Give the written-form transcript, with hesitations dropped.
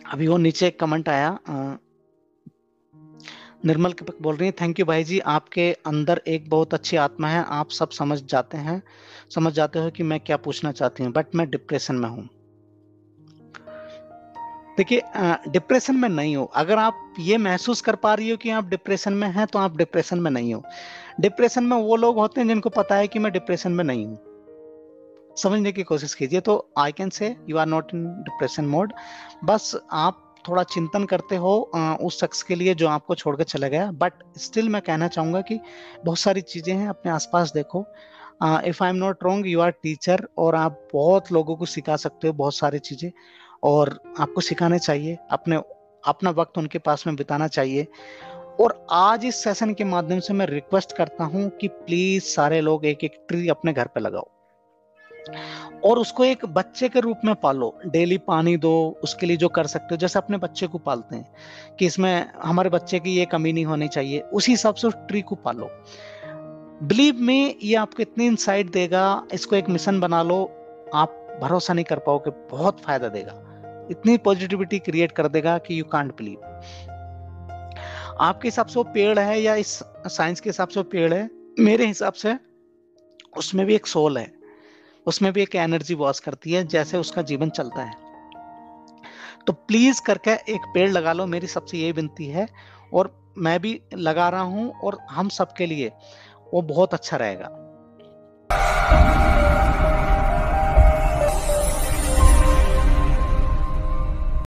अभी वो नीचे एक कमेंट आया, निर्मल के बोल रही है, थैंक यू भाई जी, आपके अंदर एक बहुत अच्छी आत्मा है, आप सब समझ जाते हो कि मैं क्या पूछना चाहती हूँ, बट मैं डिप्रेशन में हूँ। देखिए, डिप्रेशन में नहीं हो, अगर आप ये महसूस कर पा रही हो कि आप डिप्रेशन में हैं तो आप डिप्रेशन में नहीं हो। डिप्रेशन में वो लोग होते हैं जिनको पता है कि मैं डिप्रेशन में नहीं हूँ। समझने की कोशिश कीजिए, तो I can say you are not in depression mode. बस आप थोड़ा चिंतन करते हो उस शख्स के लिए जो आपको छोड़कर चला गया, बट स्टिल मैं कहना चाहूंगा कि बहुत सारी चीजें हैं, अपने आसपास देखो। If I am not wrong, you are teacher, और आप बहुत लोगों को सिखा सकते हो बहुत सारी चीजें, और आपको सिखाने चाहिए, अपने अपना वक्त उनके पास में बिताना चाहिए। और आज इस सेशन के माध्यम से मैं रिक्वेस्ट करता हूं कि प्लीज सारे लोग एक एक ट्री अपने घर पे लगाओ, और उसको एक बच्चे के रूप में पालो। डेली पानी दो, उसके लिए जो कर सकते हो, जैसे अपने बच्चे को पालते हैं कि इसमें हमारे बच्चे की ये कमी नहीं होनी चाहिए, उसी हिसाब से उस ट्री को पालो। बिलीव में ये आपको इतनी इंसाइट देगा, इसको एक मिशन बना लो, आप भरोसा नहीं कर पाओगे, बहुत फायदा देगा, इतनी पॉजिटिविटी क्रिएट कर देगा कि यू कांट बिलीव। आपके हिसाब से वो पेड़ है या इस साइंस के हिसाब से वो पेड़ है, मेरे हिसाब से उसमें भी एक सोल है, उसमें भी एक एनर्जी वॉश करती है, जैसे उसका जीवन चलता है। तो प्लीज करके एक पेड़ लगा लो, मेरी सबसे यही विनती है, और मैं भी लगा रहा हूं, और हम सबके लिए वो बहुत अच्छा रहेगा।